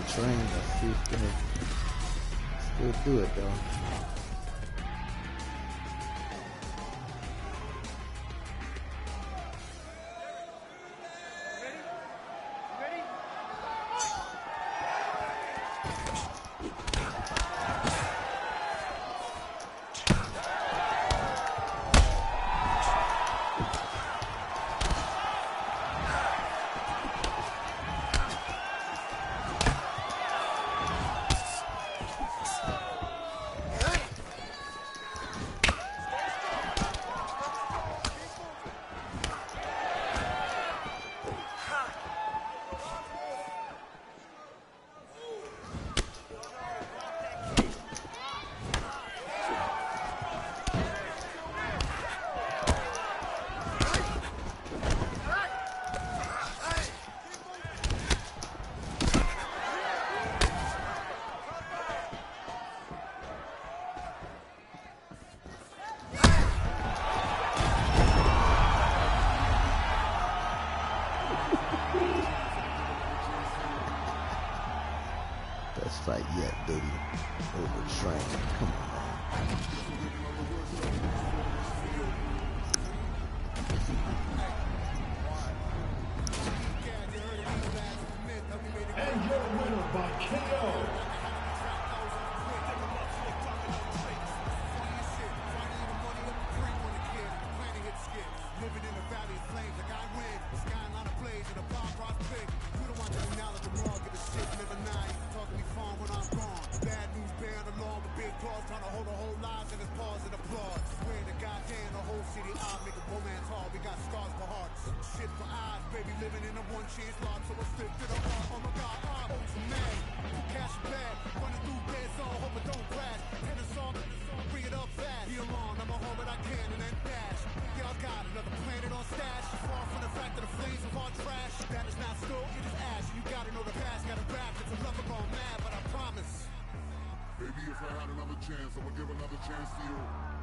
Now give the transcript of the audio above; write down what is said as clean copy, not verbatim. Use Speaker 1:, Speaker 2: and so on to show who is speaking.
Speaker 1: train. Let's see if they still do it though. Best fight yet, baby. Overtrained. Come on, man.
Speaker 2: And your winner by KO. Living in a valley of flames like I win. Skyline of blaze and a bomb prospect. You don't want to acknowledge the wrong, give a shit, live a night. Talking me fun when I'm gone. Bad news bearing along with big dogs trying to hold the whole lives in his paws and applause. Swear to goddamn the whole city I make a romance hard. We got stars for hearts, shit for eyes, baby. Living in a one chance lot, so it's stick to the heart. Oh my God, I'm so mad. Cash bad, running through bed zone, hope it don't crash. Tennis song, bring it up fast. Be alone, I'ma hold what I can and then dash. Y'all got another planet on stash. Far from the fact that the flames of our trash. That is not stove, it is ash. You gotta know the past, gotta rap. It's a lover gone mad, but I promise.
Speaker 3: Baby, if I had another chance, I would give another chance to you.